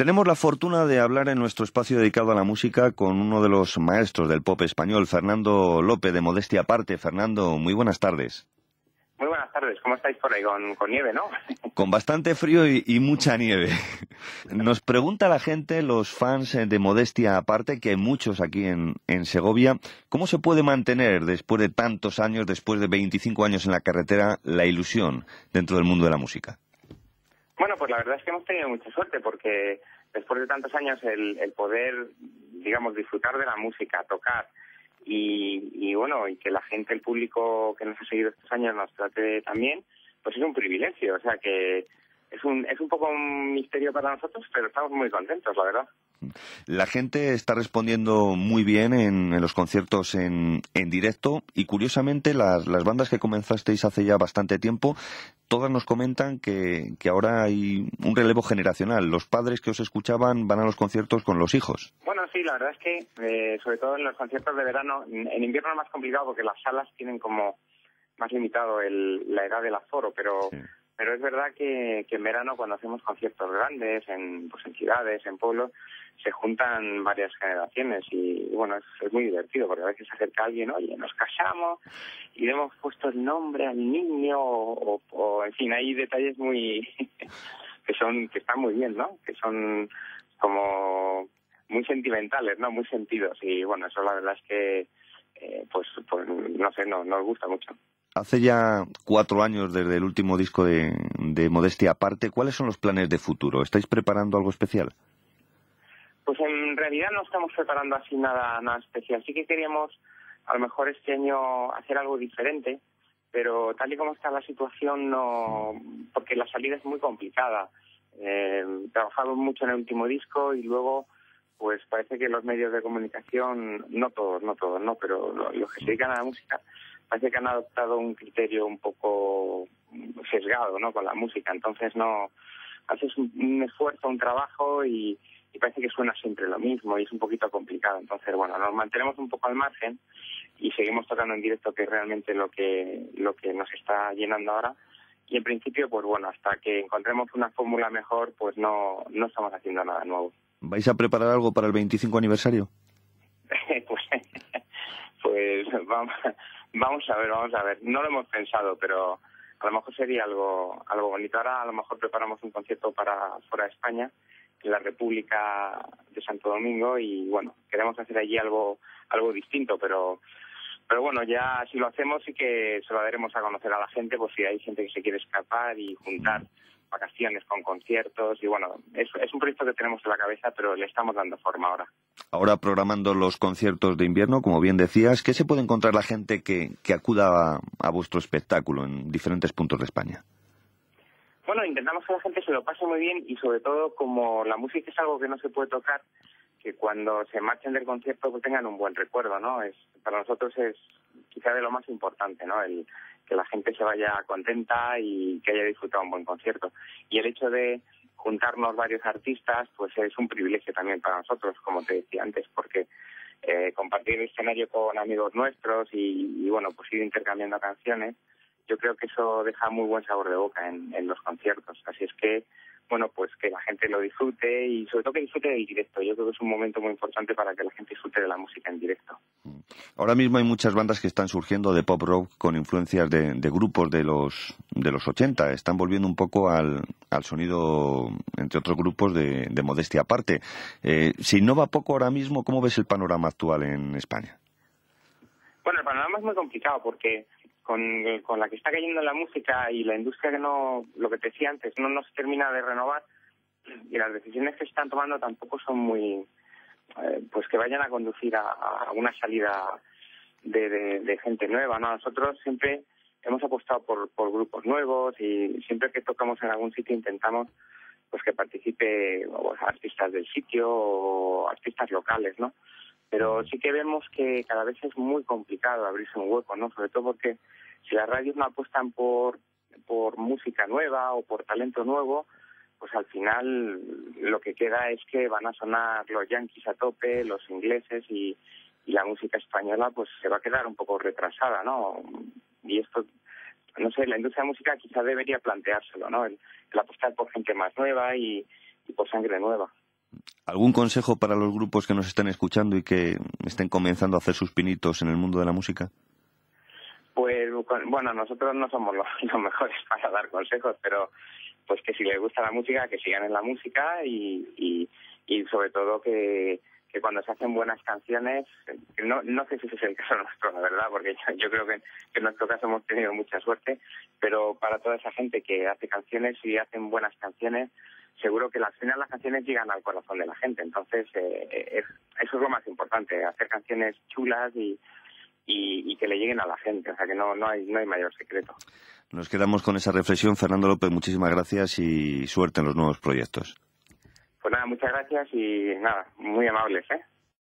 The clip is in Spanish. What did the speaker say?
Tenemos la fortuna de hablar en nuestro espacio dedicado a la música con uno de los maestros del pop español, Fernando López, de Modestia Aparte. Fernando, muy buenas tardes. Muy buenas tardes, ¿cómo estáis por ahí? Con nieve, ¿no? Con bastante frío y mucha nieve. Nos pregunta la gente, los fans de Modestia Aparte, que hay muchos aquí en Segovia, ¿cómo se puede mantener después de tantos años, después de 25 años en la carretera, la ilusión dentro del mundo de la música? Bueno, pues la verdad es que hemos tenido mucha suerte porque después de tantos años el poder, digamos, disfrutar de la música, tocar y bueno, y que la gente, el público que nos ha seguido estos años nos trate también, pues es un privilegio. O sea que es un poco un misterio para nosotros, pero estamos muy contentos, la verdad. La gente está respondiendo muy bien en los conciertos en directo y curiosamente las bandas que comenzasteis hace ya bastante tiempo, todas nos comentan que ahora hay un relevo generacional. Los padres que os escuchaban van a los conciertos con los hijos. Bueno, sí, la verdad es que sobre todo en los conciertos de verano, en invierno es más complicado porque las salas tienen como más limitado la edad del aforo, pero... Sí. Pero es verdad que en verano, cuando hacemos conciertos grandes, en ciudades, en pueblos, se juntan varias generaciones y bueno, es muy divertido porque a veces se acerca alguien, oye, nos casamos y le hemos puesto el nombre al niño o en fin, hay detalles muy que están muy bien, ¿no? Que son como muy sentimentales, ¿no? Muy sentidos y bueno, eso la verdad es que pues no sé, nos gusta mucho. Hace ya 4 años desde el último disco de Modestia Aparte. ¿Cuáles son los planes de futuro? ¿Estáis preparando algo especial? Pues en realidad no estamos preparando así nada especial. Sí que queríamos a lo mejor este año hacer algo diferente, pero tal y como está la situación, no, porque la salida es muy complicada. Trabajamos mucho en el último disco y luego pues parece que los medios de comunicación, no todos, ¿no? Pero los que se dedican a la música, parece que han adoptado un criterio un poco sesgado, ¿no? Con la música. Entonces no haces un esfuerzo, un trabajo y parece que suena siempre lo mismo y es un poquito complicado. Entonces, bueno, nos mantenemos un poco al margen y seguimos tocando en directo, que es realmente lo que nos está llenando ahora. Y en principio, pues bueno, hasta que encontremos una fórmula mejor, pues no estamos haciendo nada nuevo. ¿Vais a preparar algo para el 25 aniversario? pues vamos a ver. No lo hemos pensado, pero a lo mejor sería algo bonito. Ahora a lo mejor preparamos un concierto para fuera de España, en la República de Santo Domingo, y bueno, queremos hacer allí algo distinto, pero bueno, ya si lo hacemos sí que se lo daremos a conocer a la gente, pues si hay gente que se quiere escapar y juntar vacaciones con conciertos, y bueno, es un proyecto que tenemos en la cabeza, pero le estamos dando forma ahora. Ahora programando los conciertos de invierno, como bien decías, ¿qué se puede encontrar la gente que acuda a vuestro espectáculo en diferentes puntos de España? Bueno, intentamos que la gente se lo pase muy bien y sobre todo, como la música es algo que no se puede tocar, que cuando se marchen del concierto pues tengan un buen recuerdo, ¿no? Para nosotros es quizá de lo más importante, ¿no? Que la gente se vaya contenta y que haya disfrutado un buen concierto. Y el hecho de juntarnos varios artistas, pues es un privilegio también para nosotros, como te decía antes, porque compartir el escenario con amigos nuestros y bueno, pues ir intercambiando canciones, yo creo que eso deja muy buen sabor de boca en los conciertos. Así es que, bueno, pues que la gente lo disfrute y sobre todo que disfrute del directo. Yo creo que es un momento muy importante para que la gente disfrute de la música en directo. Ahora mismo hay muchas bandas que están surgiendo de pop rock con influencias de grupos de los 80. Están volviendo un poco al sonido, entre otros grupos, de Modestia Aparte. Se innova poco ahora mismo. ¿Cómo ves el panorama actual en España? Bueno, el panorama es muy complicado porque con la que está cayendo la música y la industria que no, lo que te decía antes, no se termina de renovar, y las decisiones que se están tomando tampoco son muy, pues que vayan a conducir a una salida de gente nueva, ¿no? Nosotros siempre hemos apostado por grupos nuevos y siempre que tocamos en algún sitio intentamos pues que participe artistas del sitio o artistas locales, ¿no? Pero sí que vemos que cada vez es muy complicado abrirse un hueco, ¿no? Sobre todo porque si las radios no apuestan por música nueva o por talento nuevo, pues al final lo que queda es que van a sonar los yankees a tope, los ingleses y la música española pues se va a quedar un poco retrasada, ¿no? Y esto, no sé, la industria de música quizá debería planteárselo, ¿no? El apostar por gente más nueva y por sangre nueva. ¿Algún consejo para los grupos que nos estén escuchando y que estén comenzando a hacer sus pinitos en el mundo de la música? Pues bueno, nosotros no somos los mejores para dar consejos, pero pues que si les gusta la música, que sigan en la música y sobre todo que cuando se hacen buenas canciones, no sé si ese es el caso nuestro, la verdad, porque yo creo que en nuestro caso hemos tenido mucha suerte, pero para toda esa gente que hace canciones y hacen buenas canciones, seguro que al final las canciones llegan al corazón de la gente. Entonces, eso es lo más importante, hacer canciones chulas y que le lleguen a la gente. O sea, que no hay mayor secreto. Nos quedamos con esa reflexión. Fernando López, muchísimas gracias y suerte en los nuevos proyectos. Pues nada, muchas gracias y nada, muy amables, ¿eh?